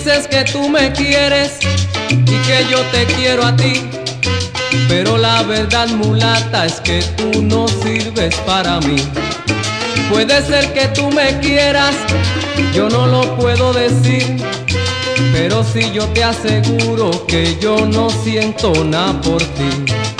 dices que tú me quieres y que yo te quiero a ti, pero la verdad, mulata, es que tú no sirves para mí. Puede ser que tú me quieras, yo no lo puedo decir, pero sí yo te aseguro que yo no siento nada por ti.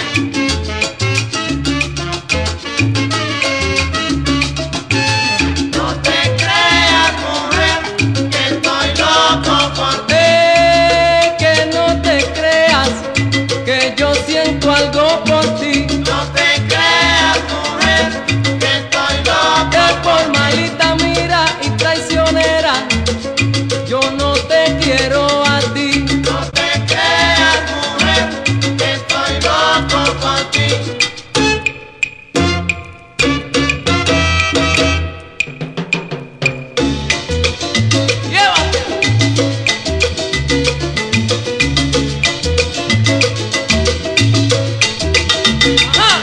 No te creas, mujer, que estoy loco por ti. Que no te creas, que yo siento algo por ti. No te creas, mujer, que estoy loco Que por malita mira y traicionera, yo no te quiero a ti. No te creas, mujer, que estoy loco por ti. Llévate. ¡Ah!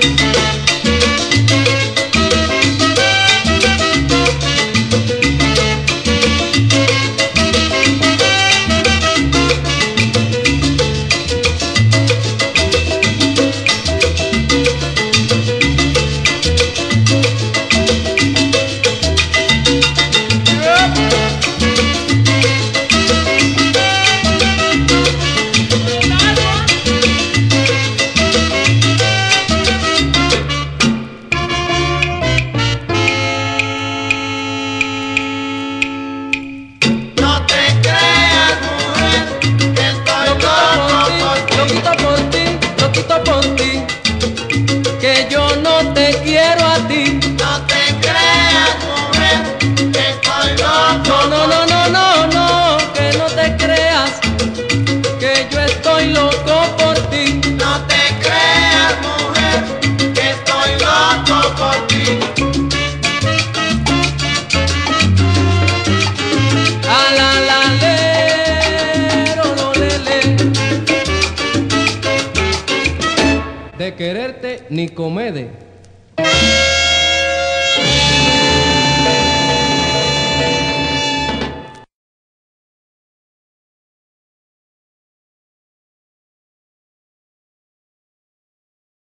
No te creas, mujer, que estoy loco por ti. Loquito por ti, loquito por ti, que yo no te quiero a ti. No te creas, mujer, que estoy loco. No, no, no, no, no, no, que no te creas, que yo estoy loco por ti. No te creas, mujer, que estoy loco por ti. A la le, lo le. De quererte ni comede.